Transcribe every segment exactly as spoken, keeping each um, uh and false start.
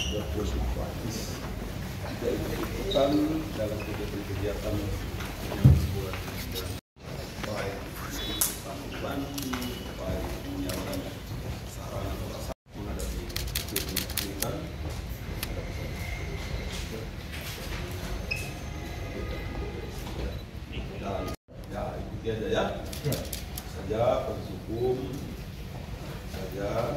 berpolitik praktis tidak ikut-ikutan dalam kegiatan-kegiatan yang dibuat baik tanggupan, baik penyaluran sarana atau prasarana menghadapi kegiatan dan ya ikuti aja ya, saja proses hukum saja.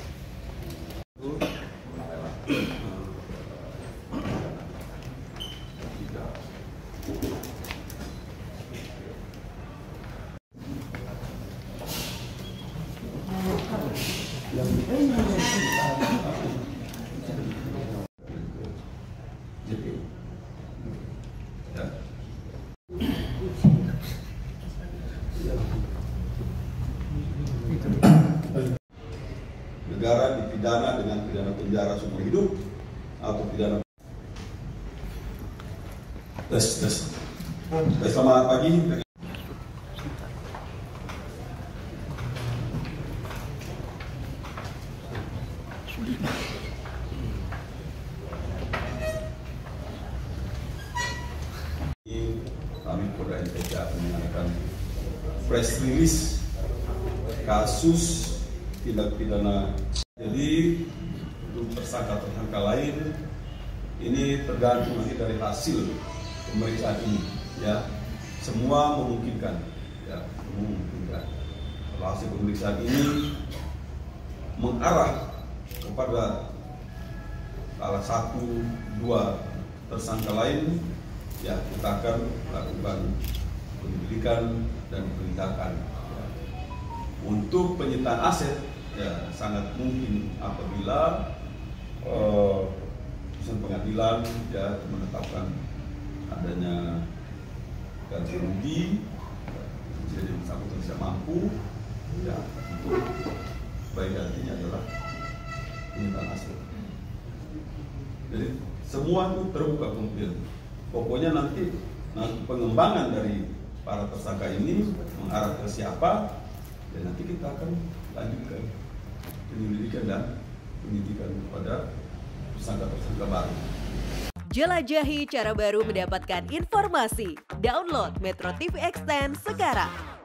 Negara dipidana dengan pidana penjara seumur hidup atau pidana. Tes, tes. Selamat pagi. Kami Polda N T K akan mengadakan press release kasus tindak pidana. Jadi untuk tersangka-tersangka lain ini tergantung nanti dari hasil pemeriksaan ini, ya. Semua memungkinkan, ya, memungkinkan. Kalau hasil pemeriksaan ini mengarah kepada salah satu dua tersangka lain, ya kita akan melakukan penyelidikan dan penindakan. Ya. Untuk penyitaan aset, ya sangat mungkin apabila uh, pengadilan ya menetapkan adanya ganti rugi, jadi bersangkutan tidak mampu, ya untuk baik gantinya adalah penyitaan aset. Jadi semua itu terbuka kemungkinan. Pokoknya nanti, nanti pengembangan dari para tersangka ini mengarah ke siapa, dan nanti kita akan lanjutkan penyelidikan dan penyidikan kepada tersangka-tersangka baru. Jelajahi cara baru mendapatkan informasi. Download Metro T V Extend sekarang.